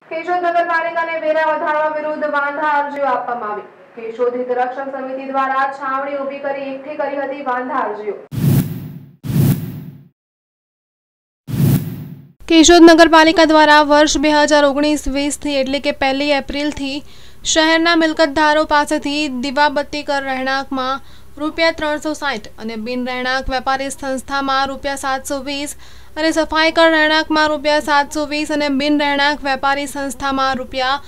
કેશોદ નગરપાલિકાને વેરા વધારવા વિરુદ્ધ વાંધા અરજીઓ આપવામાં આવી। કેશોદ હિતરક્ષક સમિતિ દ્વારા છાવણી ઊભી કરી એકઠી કરી હતી વાંધા અરજીઓ। કેશોદ નગરપાલિકા દ્વારા વર્ષ 2019-20 થી એટલે કે 1 એપ્રિલથી શહેરના મિલકતધારો પાસેથી દીવાબત્તી કર રહેણાંકમાં ₹360 અને બિન રહેણાંક વેપારી સંસ્થામાં ₹720 અને સફાઈ કર રહેણાંકમાં ₹720 અને બિન રહેણાંક વેપારી સંસ્થામાં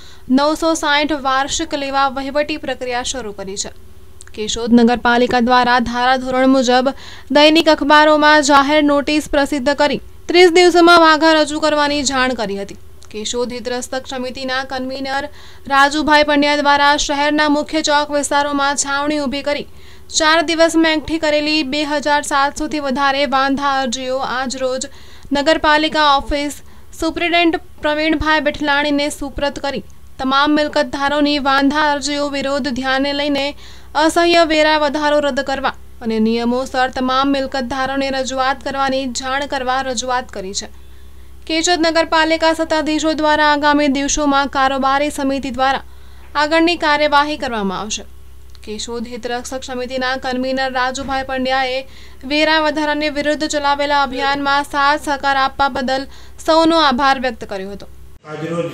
₹960 વાર્ષિક લેવા વહીવટી પ્રક્રિયા શરૂ કરી છે। કેશોદ નગરપાલિકા દ્વારા ધારાધોરણ મુજબ દૈનિક અખબારોમાં જાહેર નોટિસ પ્રસિદ્ધ કરી 30 દિવસોમાં વાઘા રજૂ કરવાની જાણ કરી હતી। કેશોદ હિતરક્ષક સમિતિના કન્વીનર રાજુભાઈ પંડ્યા દ્વારા શહેરના મુખ્ય ચોક વિસ્તારોમાં છાવણી ઊભી કરી 4 દિવસમાં એકઠી કરેલી 2700 થી વધારે વાંધા અરજીઓ આજ રોજ નગરપાલિકા ઓફિસ સુપ્રિન્ટેન્ડન્ટ પ્રવીણભાઈ બેઠલાણીને સુપ્રત કરી તમામ મિલકતધારોની વાંધા અરજીઓ વિરોધ ધ્યાને લઈને અસહ્ય વેરા વધારો રદ કરવા અને નિયમોસર તમામ મિલકતધારોને રજૂઆત કરવાની જાણ કરવા રજૂઆત કરી છે। કેશોદ નગરપાલિકા સત્તાધીશો દ્વારા આગામી દિવસોમાં કારોબારી સમિતિ દ્વારા આગળની કાર્યવાહી કરવામાં આવશે। કેશોદ હિતરક્ષક સમિતિના કન્વીનર રાજુભાઈ પંડ્યાએ વેરા વધારાની વિરુદ્ધ ચલાવેલા અભિયાનમાં સાથ સહકાર આપવા બદલ સૌનો આભાર વ્યક્ત કર્યો હતો। આજરોજ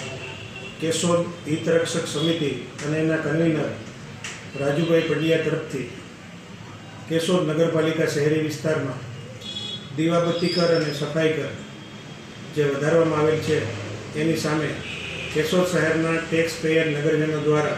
કેશોદ હિતરક્ષક સમિતિ અને એના કન્વીનર રાજુભાઈ પંડ્યા તરફથી કેશોદ નગરપાલિકા શહેરી વિસ્તારમાં દીવાબત્તી કર અને સફાઈ કર જે વધારવામાં આવેલ છે એની સામે કેશોદ શહેરના ટેક્સ પેયર નગરજનો દ્વારા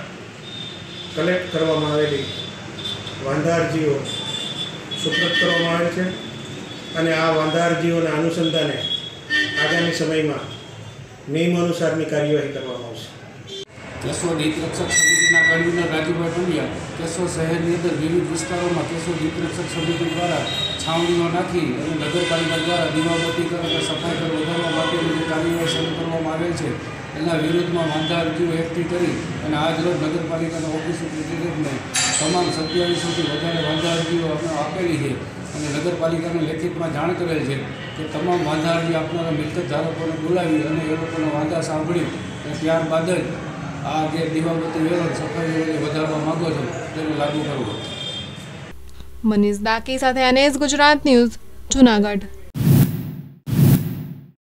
કલેક્ટ કરવામાં આવેલી વાંધા અરજીઓ સુપ્રત કરવામાં આવેલ છે અને આ વાંધા અરજીઓના અનુસંધાને આગામી સમયમાં નિયમ અનુસારની કાર્યવાહી કરવામાં આવશે। કેશોદ હિતરક્ષક સમિતિના કન્વીનર રાજુભાઈ પંડ્યા કેશોદ શહેરની અંદર વિવિધ વિસ્તારોમાં કેશોદ હિતરક્ષક સમિતિ દ્વારા છાવણીઓ નાખી અને નગરપાલિકા દ્વારા દીવાબત્તી કર અને સફાઈ કર વધારવા માટેની જે કાર્યવાહી શરૂ કરવામાં આવેલ છે એના વિરુદ્ધમાં વાંધા અરજીઓ એકઠી કરી અને આજરોજ નગરપાલિકાના ઓફિસ સુપ્રિન્ટેન્ડન્ટને તમામ 2700થી વધારે વાંધા અરજીઓ આપણે આપેલી છે અને નગરપાલિકાને લેખિતમાં જાણ કરેલ છે કે તમામ વાંધા અરજી આપનારા મિલકત ધારકોને બોલાવી અને એ લોકોના વાંધા સાંભળી અને ત્યારબાદ જ આ જે દીવાબત્તી વેરો સફાઈ વેરો વધારવા માગો છો તેને લાગુ કરવો। મનીષ દાકી સાથે NS ગુજરાત ન્યૂઝ, જૂનાગઢ।